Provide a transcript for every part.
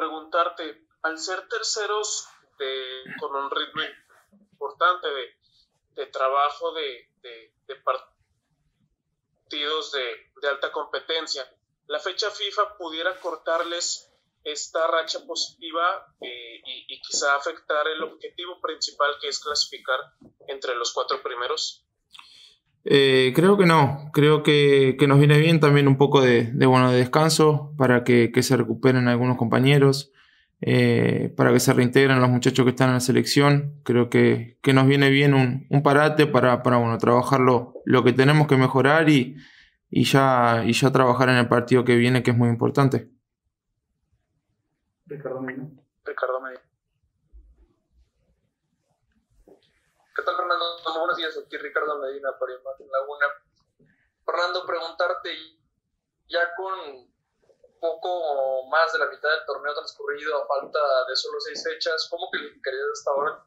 preguntarte, al ser terceros con un ritmo importante de trabajo de partidos de alta competencia, ¿la fecha FIFA pudiera cortarles esta racha positiva y quizá afectar el objetivo principal, que es clasificar entre los 4 primeros? Creo que no, creo que nos viene bien también un poco de descanso para que se recuperen algunos compañeros, para que se reintegren los muchachos que están en la selección. Creo que nos viene bien un parate para trabajar lo que tenemos que mejorar y ya trabajar en el partido que viene, que es muy importante. Ricardo Medina. ¿Qué tal, Fernando? Buenos días, aquí Ricardo Medina para Imagen Laguna. Fernando, preguntarte, ya con poco más de la mitad del torneo transcurrido, a falta de solo 6 fechas, ¿cómo calificarías hasta ahora?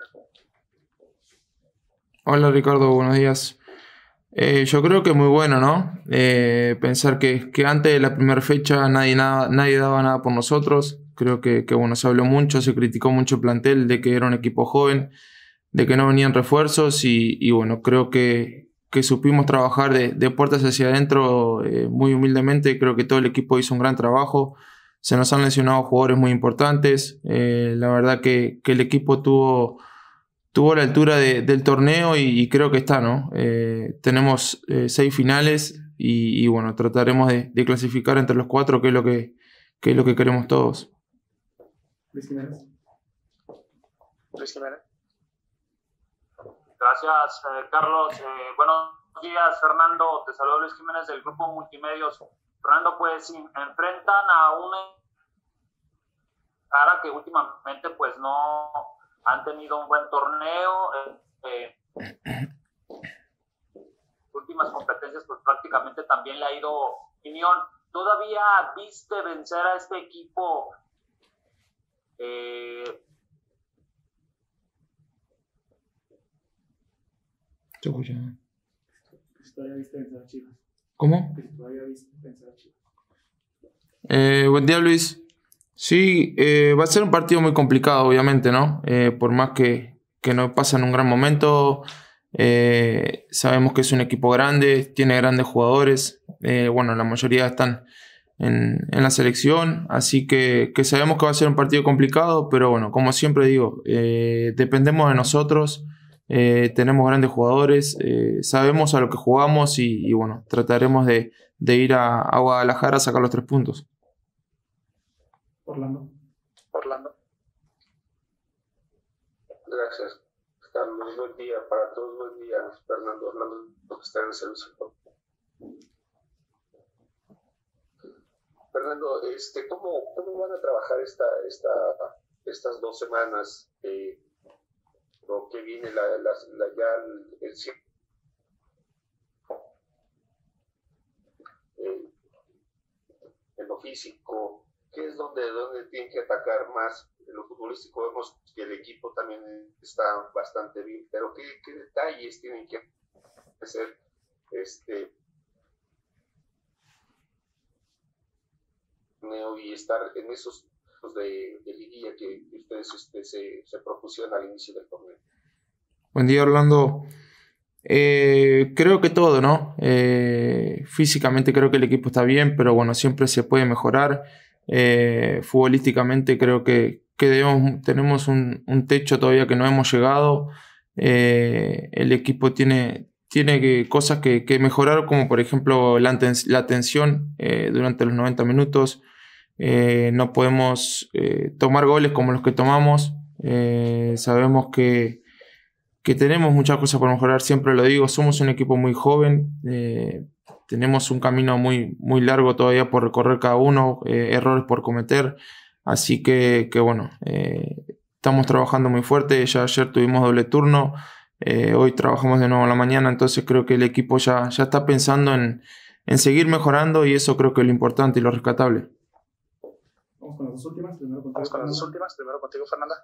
Hola Ricardo, buenos días. Yo creo que muy bueno, ¿no? Pensar que antes de la primera fecha nadie daba nada por nosotros. Creo que bueno, se habló mucho, se criticó mucho el plantel de que era un equipo joven, de que no venían refuerzos y bueno, creo que supimos trabajar de puertas hacia adentro muy humildemente. Creo que todo el equipo hizo un gran trabajo. Se nos han lesionado jugadores muy importantes. La verdad que el equipo tuvo la altura del torneo y creo que está, ¿no? Tenemos 6 finales y bueno, trataremos de clasificar entre los 4, que es lo que queremos todos. Luis Jiménez. Gracias, Carlos. Buenos días, Fernando. Te saludo, Luis Jiménez, del Grupo Multimedios. Fernando, pues enfrentan a una cara que últimamente pues no han tenido un buen torneo. Últimas competencias pues prácticamente también le ha ido Unión. ¿Todavía viste vencer a este equipo? ¿Todavía viste vencer a Chivas? ¿Cómo? ¿Todavía viste vencer a Chivas? Buen día, Luis. Sí, va a ser un partido muy complicado, obviamente, ¿no? Por más que no pasan un gran momento, sabemos que es un equipo grande, tiene grandes jugadores. Bueno, la mayoría están en la selección, así que sabemos que va a ser un partido complicado, pero bueno, como siempre digo, dependemos de nosotros. Tenemos grandes jugadores, sabemos a lo que jugamos y bueno, trataremos de ir a Guadalajara a sacar los 3 puntos. Orlando. Gracias, Carlos. Buen día para todos. Buen día, Fernando. Orlando, que está en el servicio. Fernando, ¿cómo van a trabajar estas 2 semanas? Lo que viene en lo físico, ¿qué es donde tienen que atacar más? En lo futbolístico vemos que el equipo también está bastante bien, pero ¿qué detalles tienen que hacer y estar en esos de liguilla que ustedes se propusieron al inicio del torneo? Buen día, Orlando. Creo que todo, ¿no? Físicamente creo que el equipo está bien, pero bueno, siempre se puede mejorar. Futbolísticamente creo que tenemos un techo todavía que no hemos llegado. El equipo tiene cosas que mejorar, como por ejemplo la atención durante los 90 minutos. No podemos tomar goles como los que tomamos. Sabemos que tenemos muchas cosas por mejorar, siempre lo digo, somos un equipo muy joven, tenemos un camino muy, muy largo todavía por recorrer cada uno, errores por cometer, así que bueno, estamos trabajando muy fuerte. Ya ayer tuvimos doble turno, hoy trabajamos de nuevo en la mañana, entonces creo que el equipo ya está pensando en seguir mejorando y eso creo que es lo importante y lo rescatable. Vamos con las 2 últimas, primero contigo, Fernanda.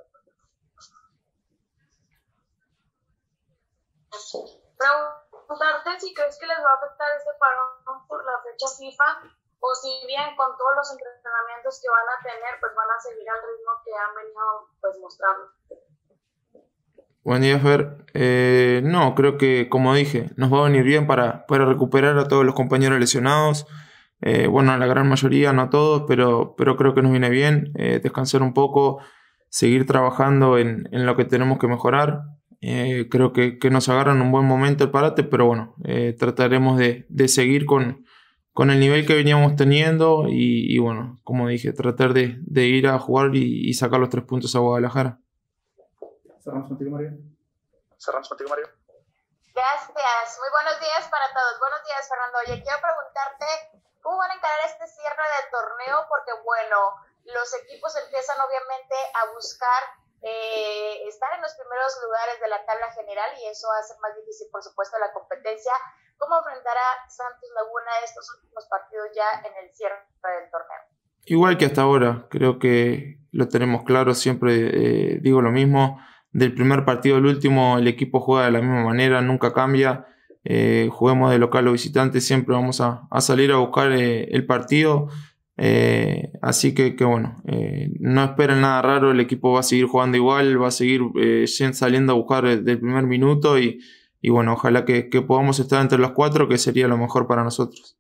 Preguntarte si crees que les va a afectar este parón por la fecha FIFA o si bien con todos los entrenamientos que van a tener, pues van a seguir al ritmo que han venido pues mostrando. Buen día, Fer. No, creo que, como dije, nos va a venir bien para recuperar a todos los compañeros lesionados. Bueno, a la gran mayoría, no a todos, pero creo que nos viene bien descansar un poco, seguir trabajando en lo que tenemos que mejorar. Creo que nos agarran un buen momento el parate, pero bueno, trataremos de seguir con el nivel que veníamos teniendo y bueno, como dije, tratar de ir a jugar y sacar los 3 puntos a Guadalajara. Cerramos contigo, María. Gracias. Muy buenos días para todos. Buenos días, Fernando. Oye, quiero preguntarte cómo van a encarar este cierre del torneo, porque bueno, los equipos empiezan obviamente a buscar estar en los primeros lugares de la tabla general y eso hace más difícil, por supuesto, la competencia. ¿Cómo enfrentará Santos Laguna estos últimos partidos ya en el cierre del torneo? Igual que hasta ahora, creo que lo tenemos claro, siempre digo lo mismo. Del primer partido al último el equipo juega de la misma manera, nunca cambia. Juguemos de local o visitante, siempre vamos a salir a buscar el partido. Así que bueno, no esperen nada raro, el equipo va a seguir jugando igual, va a seguir saliendo a buscar del primer minuto y bueno, ojalá que podamos estar entre los 4, que sería lo mejor para nosotros.